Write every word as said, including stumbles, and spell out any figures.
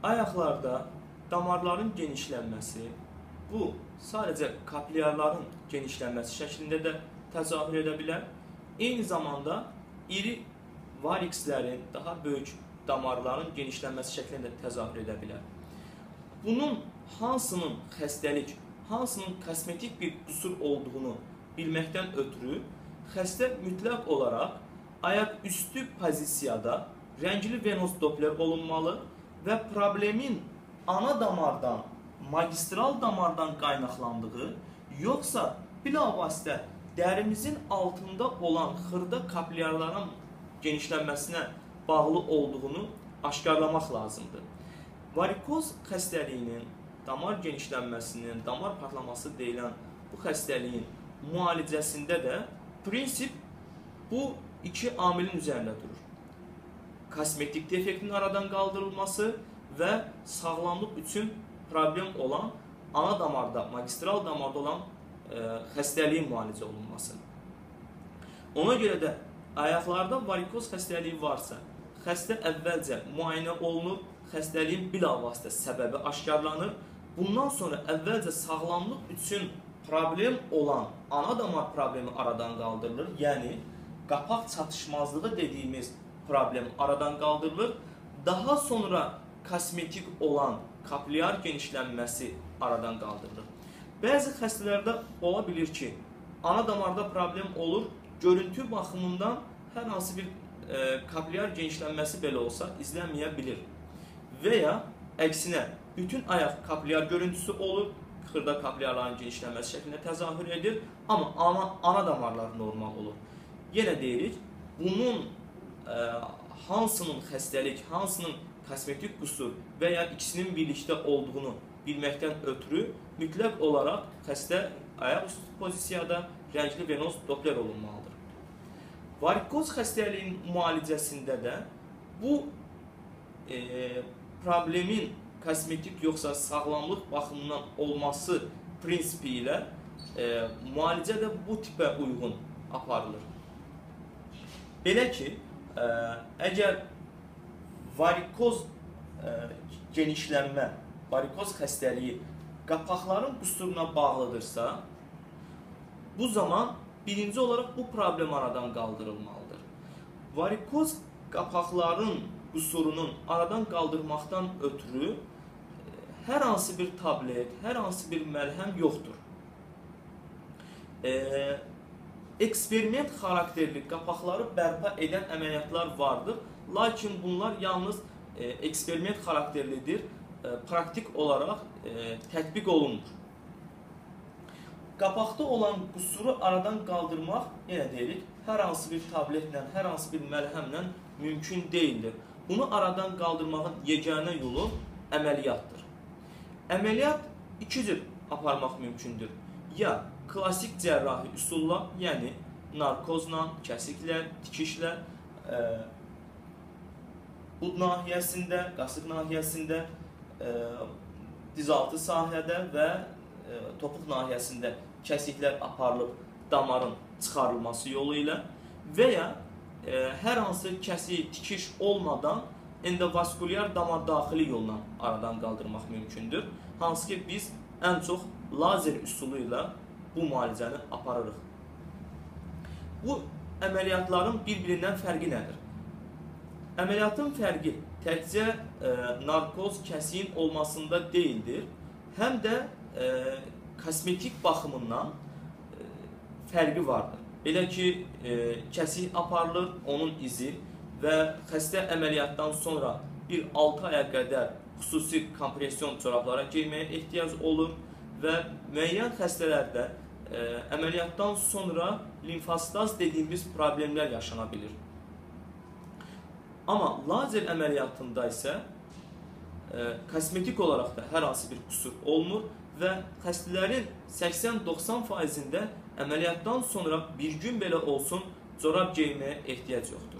ayaqlarda damarların genişlənməsi, bu sadəcə kapilyarların genişlənməsi şəklində də təzahür edə bilər. Eyni zamanda iri varikslərin, daha böyük damarların genişlənməsi şəklində təzahür edə bilər. Bunun hansının xəstəlik, hansının kosmetik bir qüsur olduğunu bilməkdən ötürü xəstə mütləq olaraq ayaq üstü pozisiyada rəngli venoz doppler olunmalı və problemin ana damardan, magistral damardan qaynaqlandığı, yoxsa bilavasitə dərimizin altında olan xırda kapilyarların genişlənməsinə bağlı olduğunu aşkarlamaq lazımdır. Varikoz xəstəliyinin, damar genişlənməsinin, damar partlaması deyilən bu xəstəliyin müalicəsində də prinsip bu iki amilin üzərində durur. Kosmetik defektin aradan qaldırılması və sağlamlıq üçün problem olan ana damarda, magistral damarda olan e, xəstəliyin müalicə olunması. Ona görə də ayaqlarda varikoz xəstəliyi varsa, xəstə əvvəlcə müayinə olunur, xəstəliyin bilavasitə səbəbi aşkarlanır. Bundan sonra əvvəlcə sağlamlıq üçün problem olan ana damar problemi aradan qaldırılır. Yəni, qapaq çatışmazlığı dediyimiz problem aradan qaldırılır. Daha sonra kosmetik olan kapillyar genişlənməsi aradan qaldırılır. Bəzi xəstələrdə ola bilir ki, ana damarda problem olur, görüntü baxımından hər hansı bir e, kapillyar genişlənməsi belə olsa izlənməyə bilir. Və ya əksinə, bütün ayaq kapillyar görüntüsü olur, xırda kapillyarların genişlənməsi şəklində təzahür edir, amma ana, ana damarlar normal olur. Yenə deyirik, bunun e, hansının xəstəlik, hansının kosmetik qüsur və ya ikisinin birlikdə olduğunu bilməkdən ötürü mütləq olaraq xəstə ayaq üstü pozisiyada rəngli venoz doppler olunmalıdır. Varikoz xəstəliyinin müalicəsində də bu e, problemin kosmetik yoxsa sağlamlıq baxımından olması prinsipi ilə e, müalicə də bu tipə uyğun aparılır. Belə ki, e, əgər varikoz e, genişlənmə, varikoz xəstəliyi qapaqların qüsuruna bağlıdırsa, bu zaman birinci olaraq bu problem aradan qaldırılmalıdır. Varikoz qapaqların qüsurunun aradan qaldırmaqdan ötürü e, hər hansı bir tablet, hər hansı bir məlhəm yoxdur. E, eksperiment xarakterli qapaqları bərpa edən əməliyyatlar vardır. Lakin bunlar yalnız e, eksperiment xarakterlidir, e, praktik olaraq e, tətbiq olunmur. Qapaqda olan qüsuru aradan qaldırmaq, yenə deyirik, hər hansı bir tabletlə, hər hansı bir məlhəmlə mümkün deyildir. Bunu aradan qaldırmağın yeganə yolu əməliyyatdır. Əməliyyat iki cür aparmaq mümkündür. Ya klasik cərrahi üsulla, yəni narkozla, kəsiklə, tikişlə, e, bud nahiyəsində, qasıq nahiyəsində, e, dizaltı sahədə və e, topuq nahiyəsində kəsiklər aparılıb damarın çıxarılması yolu ilə və ya e, hər hansı kəsik, tikiş olmadan endovaskulyar damar daxili yolla aradan qaldırmaq mümkündür. Hansı ki, biz ən çox lazer üsulu ilə bu müalicəni aparırıq. Bu əməliyyatların bir-birindən fərqi nədir? Əməliyyatın fərqi təkcə e, narkoz kəsiyin olmasında deyildir, həm də e, kosmetik baxımından e, fərqi vardır. Belə ki, e, kəsik aparılır, onun izi və xəstə əməliyyatdan sonra bir altı aya qədər xüsusi kompression çorablara geyməyə ehtiyac olur və müəyyən xəstələrdə e, əməliyyatdan sonra limfostaz dediyimiz problemlər yaşana bilir. Amma lazer əməliyyatında isə e, kosmetik olaraq da hər hansı bir qüsur olmur və xəstələrin səksən doxsan faizində əməliyyatdan sonra bir gün belə olsun corab geyməyə ehtiyac yoxdur.